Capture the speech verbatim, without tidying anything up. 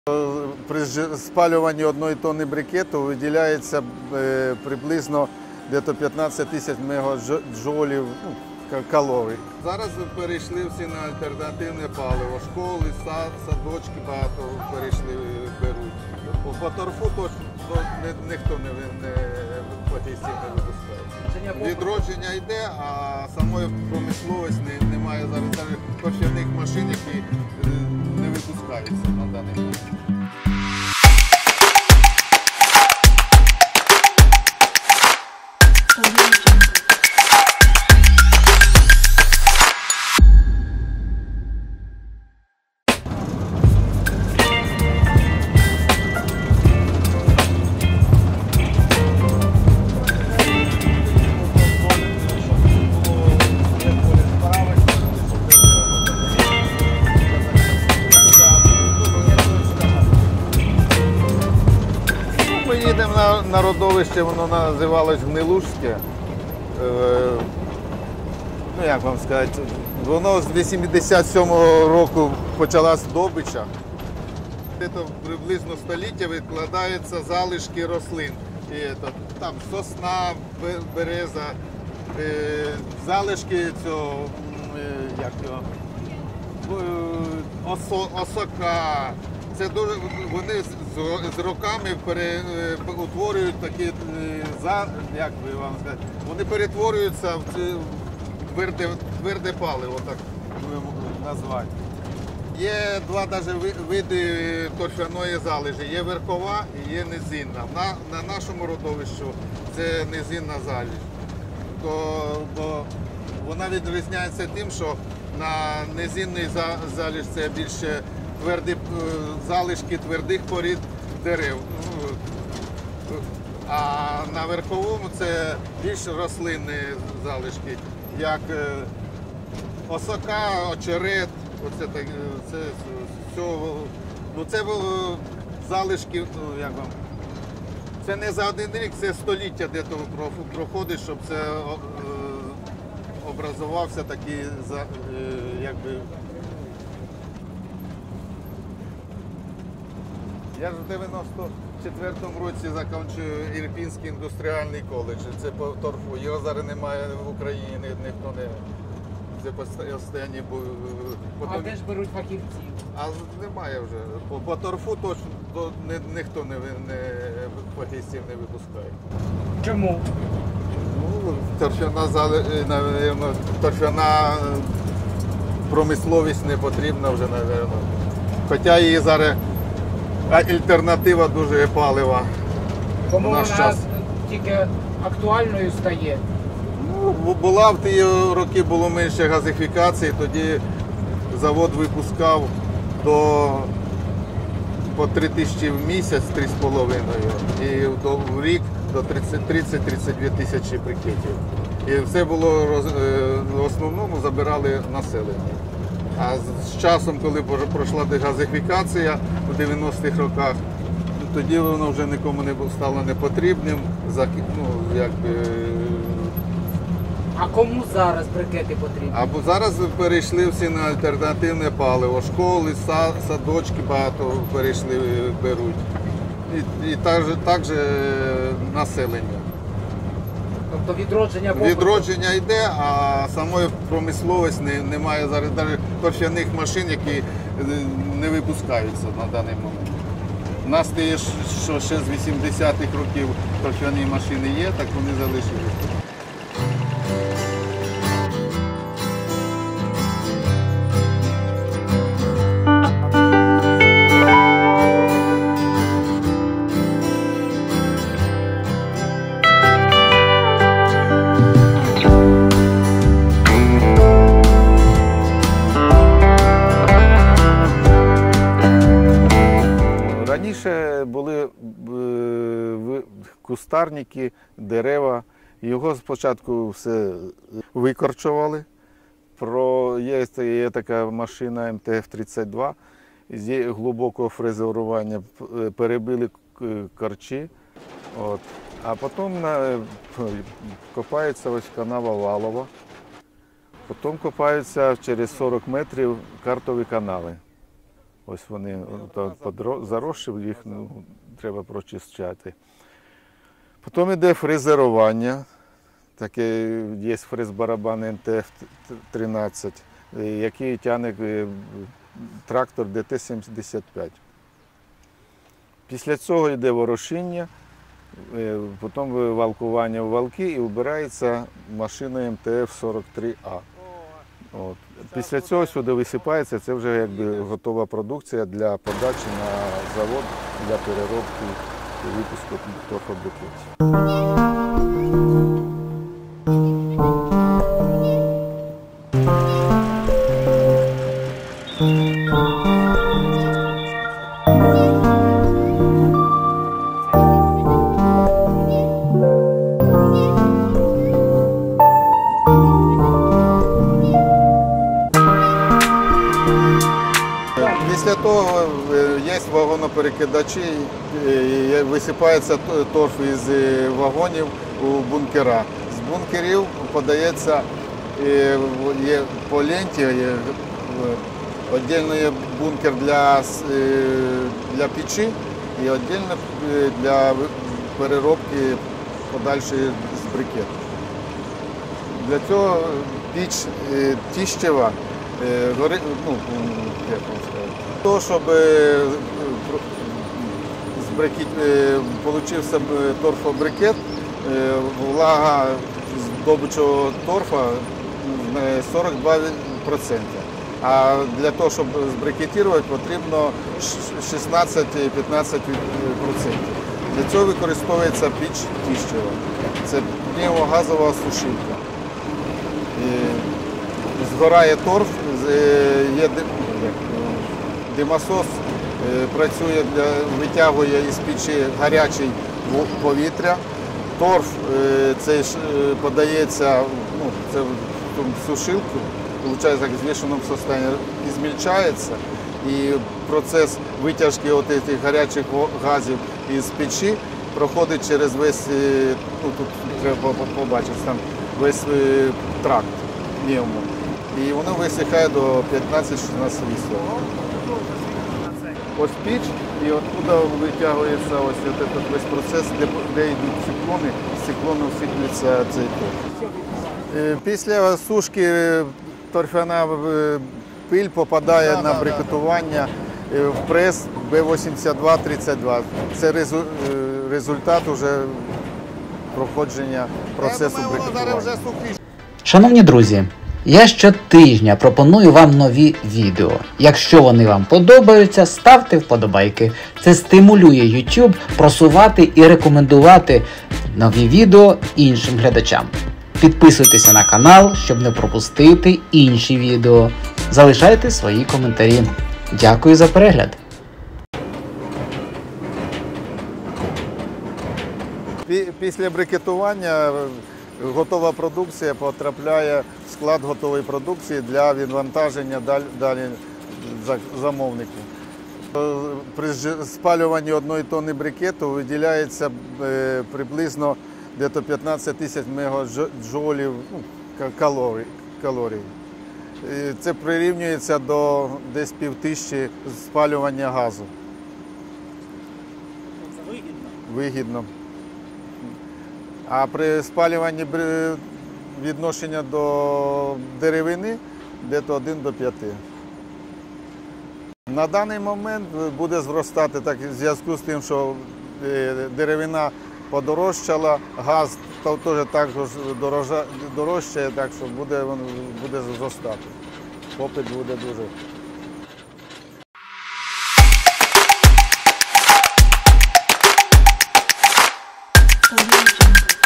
При спалюванні одної тонни брикету виділяється приблизно п'ятнадцять тисяч мегаджоулів калорій. Зараз перейшли всі на альтернативне паливо. Школи, сад, садочки багато перейшли, беруть. По торфу точно ніхто не, не потім не випускає. Відродження йде, а самої промисловості немає зараз навіть торфяних машин, які не випускаються на даний момент. Ми їдемо на, на родовище, воно називалось Гнилужське. Е, ну як вам сказати, воно з вісімдесят сьомого року почалась добича. Це приблизно століття відкладаються залишки рослин. І, то, там сосна, береза, е, залишки цього, е, як його, осо, осока. Це дуже, вони з, з роками пере, утворюють такі, як би вам сказати, вони перетворюються в тверде, тверде паливо, так назвати. Є два навіть види торфяної залежі, є верхова і є низинна. На, на нашому родовищу це низинна заліж. То, то вона відрізняється тим, що на низинній заліж це більше тверді залишки твердих порід дерев. А на верховому це більш рослинні залишки, як осока, очерет. Оце так, це, це, ну це залишки, ну, як вам, це не за один рік, це століття де то проходить, щоб це образувався такий, якби. Я ж в дев'яносто четвертому році закінчую Ірпінський індустріальний коледж. Це по торфу. Його зараз немає в Україні, ніхто не... Це постійні... Потім... А де ж беруть фахівців? А немає вже. По, по торфу точно то, ні, ніхто не, не, фахівців не випускає. Чому? Ну, торфяна, навірно, торфяна промисловість не потрібна вже, напевно. Хоча її зараз альтернатива дуже палива. Кому вона час. Тільки актуальною стає? Ну, була в ті роки було менше газифікації, тоді завод випускав до по три тисячі в місяць, три з половиною, і в рік до тридцять-тридцять дві тисячі брикетів. І все було в основному забирали населення. А з часом, коли пройшла дегазифікація у дев'яностих роках, тоді воно вже нікому не стало непотрібним. Ну, якби... А кому зараз брикети потрібні? Або зараз перейшли всі на альтернативне паливо. Школи, сад, садочки багато перейшли, беруть. І, і також, також населення. Тобто відродження попиту? Відродження йде, а самої промисловості немає зараз навіть торфяних машин, які не випускаються на даний момент. У нас є, що ще з вісімдесятих років торфяні машини є, так вони залишилися. Раніше були кустарники, дерева. Його спочатку все викорчували. Про, є, є така машина ем те еф тридцять два, з глибокого фрезерування перебили корчі. От. А потім на, копається ось канава валова. Потім копаються через сорок метрів картові канали. Ось вони то подро- заросші, їх ну, треба прочищати. Потім йде фрезерування. Таке є фрез-барабан ен те еф тринадцять, який тягне трактор де те сімдесят п'ять. Після цього йде ворошіння, потім валкування в валки і вбирається машина ем те еф сорок три а. От. Після цього сюди висипається, це вже якби готова продукція для подачі на завод, для переробки і випуску торфобрикетів. Після того є вагоноперекидачі, і висипається торф із вагонів у бункера. З бункерів подається є по ленті, є окремо є бункер для, для печі і окремо для переробки подальшої з брикету. Для цього піч тіщева, ну, як вам сказати, то, щоб получився торфобрикет, влага здобичого торфа сорок два відсотки. А для того, щоб збрикетувати, потрібно шістнадцять-п'ятнадцять відсотків. Для цього використовується піч тіщева. Це пневмогазова сушилка. Згорає торф, є димосос, працює, для, витягує із печі гаряче повітря. Торф цей подається, ну, це в сушилку, виходить, як в звішеному стані, і змільчається. І процес витяжки от цих гарячих газів із печі проходить через весь, ну тут треба побачити, там весь тракт пневмо. І воно висихає до п'ятнадцять-шістнадцять відсотків. Ось піч, і откуда витягується ось этот весь процес, де, де йдуть циклони, з циклону всиплюється цей торф. Після сушки торфяна пиль попадає на брикетування в прес Б вісімдесят два тридцять два. Це результат уже проходження процесу брикетування. Шановні друзі, я щотижня пропоную вам нові відео. Якщо вони вам подобаються, ставте вподобайки. Це стимулює YouTube просувати і рекомендувати нові відео іншим глядачам. Підписуйтеся на канал, щоб не пропустити інші відео. Залишайте свої коментарі. Дякую за перегляд. Після брикетування готова продукція потрапляє в склад готової продукції для відвантаження далі замовнику. При спалюванні одної тонни брикету виділяється приблизно п'ятнадцять тисяч мегаджоулів калорій. Це прирівнюється до десь півтисячі спалювання газу. Це вигідно? Вигідно. А при спалюванні відношення до деревини десь один до п'яти. На даний момент буде зростати, так, в зв'язку з тим, що деревина подорожчала, газ теж також дорожчає, так що буде, буде зростати. Попит буде дуже. Audio Jungle.